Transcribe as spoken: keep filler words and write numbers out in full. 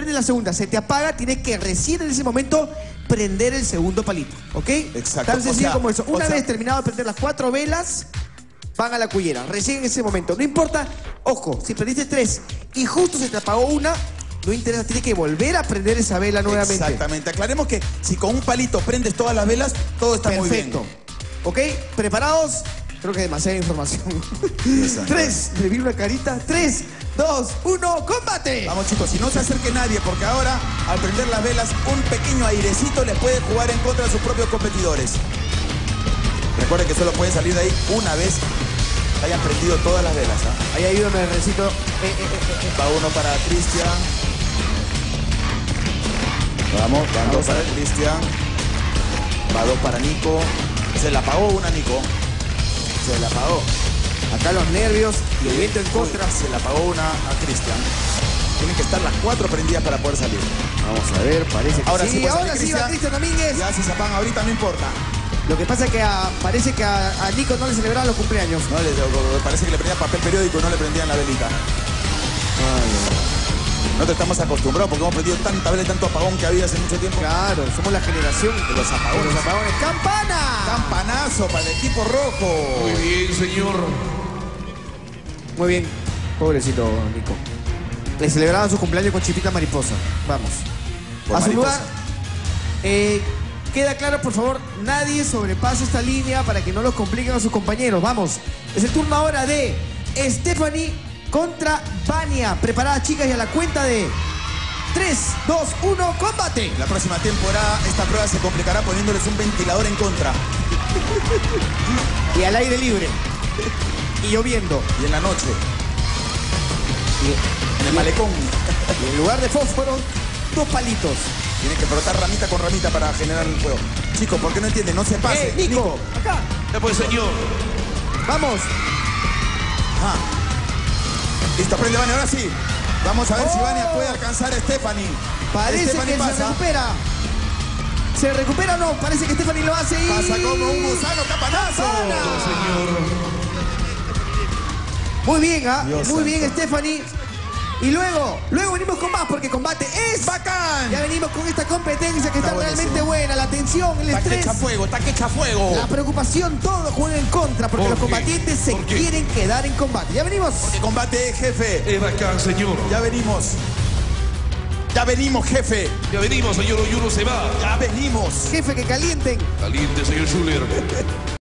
prende la segunda, se te apaga, tienes que recién en ese momento prender el segundo palito, ¿ok? Exacto. Tan sencillo O sea, como eso. Una o sea, vez terminado de prender las cuatro velas, van a la cullera, recién en ese momento. No importa, ojo, si prendiste tres y justo se te apagó una, no interesa, tienes que volver a prender esa vela nuevamente. Exactamente. Aclaremos que si con un palito prendes todas las velas, todo está muy bien. Perfecto. ¿Ok? ¿Preparados? Creo que demasiada información. Tres, me vi una carita. Tres, dos, uno, ¡combate! Vamos, chicos, si no se acerque nadie, porque ahora, al prender las velas, un pequeño airecito les puede jugar en contra de sus propios competidores. Recuerden que solo pueden salir de ahí una vez hayan prendido todas las velas. ¿eh? Ahí ayúdame, Rencito. Eh, eh, eh, eh. Va uno para Cristian. Vamos, van dos para Cristian. Va dos para Nico. Se la apagó una, Nico. Se la apagó. Acá los nervios y el viento en contra. Se la apagó una a Cristian. Tienen que estar las cuatro prendidas para poder salir. Vamos a ver, parece que ahora sí. sí, puede ahora salir sí va Cristian Domínguez. Ya si se apagan ahorita no importa. Lo que pasa es que a, parece que a, a Nico no le celebraban los cumpleaños. No, le, parece que le prendían papel periódico y no le prendían la velita. Ay, no te estamos acostumbrados porque hemos prendido tanta vela y tanto apagón que había hace mucho tiempo. Claro, somos la generación de los apagones. De los apagones. ¡Campana! Campanazo para el equipo rojo. Muy bien, señor. Muy bien. Pobrecito Nico. Le celebraban su cumpleaños con chipita mariposa. Vamos. Por a su mariposa. lugar. Eh, queda claro, por favor, nadie sobrepase esta línea para que no los compliquen a sus compañeros. Vamos. Es el turno ahora de Stephanie contra Vania. Preparadas, chicas, y a la cuenta de tres, dos, uno, ¡combate! La próxima temporada esta prueba se complicará poniéndoles un ventilador en contra. Y al aire libre. Y lloviendo. Y en la noche. Y, en el malecón. Y en lugar de fósforo, dos palitos. Tienen que frotar ramita con ramita para generar el fuego. Chicos, ¿por qué no entienden? No se pase. Eh, Nico, Nico, acá. Ya pues, señor. Vamos. Ah. Listo, prende Vania, ahora sí. Vamos a ver Oh. si Vania puede alcanzar a Stephanie. Parece Stephanie que pasa. se recupera. ¿Se recupera o no? Parece que Stephanie lo hace y... Pasa como un gusano, capanazo. No, señor. Muy bien, ¿ah? Dios Muy santo. bien, Stephanie. Y luego, luego venimos con más porque combate es... ¡Bacán! Ya venimos con esta competencia que Está está, realmente buenísimo. buena. La tensión, el Taque estrés, echa fuego, taque echa fuego. la preocupación, todo juega en contra porque ¿Por los qué? combatientes se ¿Por qué? quieren quedar en combate. Ya venimos. Porque combate, jefe. Es bacán, señor. Ya venimos. Ya venimos, jefe. Ya venimos, señor. Y uno se va. Ya venimos. Jefe, que calienten. Caliente, señor Schuller.